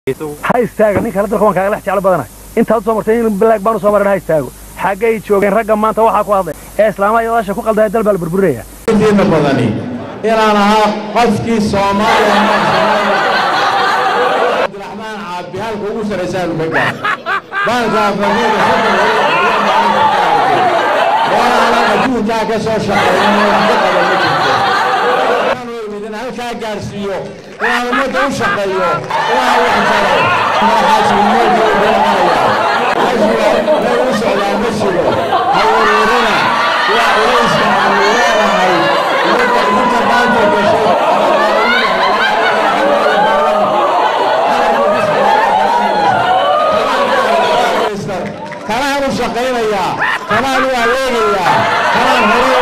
هاي استاغ نينك هذا خوان كاغلا جعل بدنا انت soo martay in black baan soo marin hay istaago xagay joogeen ragga maanta waxa ku hadlay ee islaamada ku qalday dalbal burburaya inta badani inaan ahaa qofkii Soomaaliya Abdulrahman Cabdi halka ugu sareysan baga baan gaafayay wala ajuuta ka soo shaqeeyay halka gaarsiyo waa umada u shaqeeyo waa wax jaro waxaas umada u baahanaya ajwa la u socdaa masjido hawlurina waa ulaysa amurahay inta baanta gashay kana u shaqeynaya kana u adeegaya kana